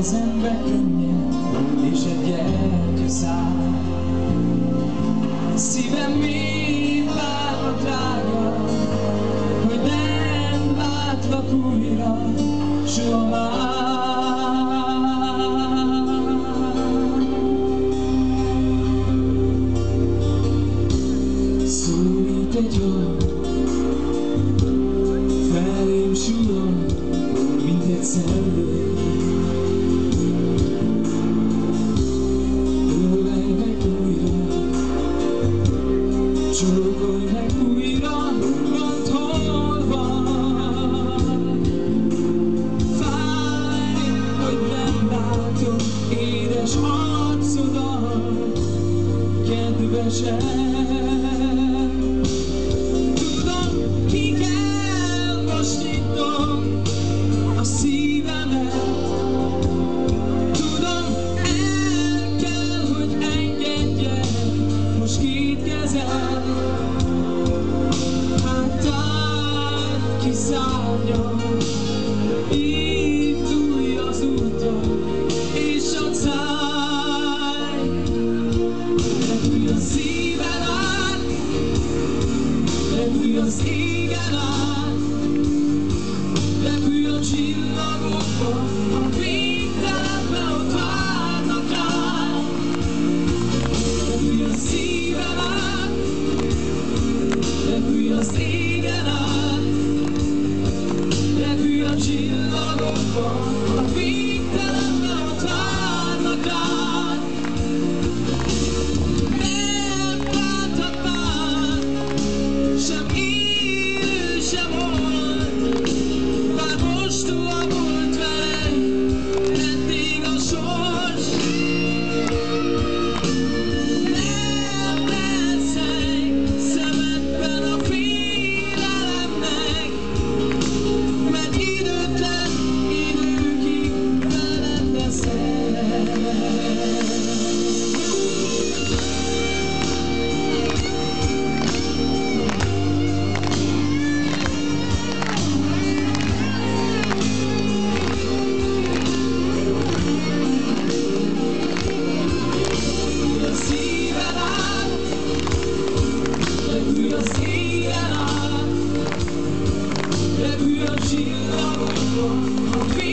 kezembe könnyed, és egy gyertyaszál. Szívem még várva drága, hogy nem látlak újra soha már. Szólít egy hang, felém suhan, mint egy szellő. Ölelj meg újra, csókolj meg újra, mondd, hol vagy. Fáj, hogy nem látom édes arcodat, kedvesem. Tudom, ki kell, most nyitom a szívemet. Tudom, el kell, hogy engedjen most két kezed. Háttad kiszálljon, indulj az úton, és a száj. Repülj a szíven át, repülj az égen át, repülj a csillagokba, a végtelenbe ott várnak rád. Repülj a szíven át, repülj az égen át, repülj a csillagokba, a végtelenbe ott várnak rád. Nem láthatnád, sem élő, sem hold, bár mostoha volt veled eddig a sors. Nem leszel szemedben a félelemnek, mert időtlen időkig veled leszel. Repülj a szíven át, repülj az égen át, repülj a csillagokba, a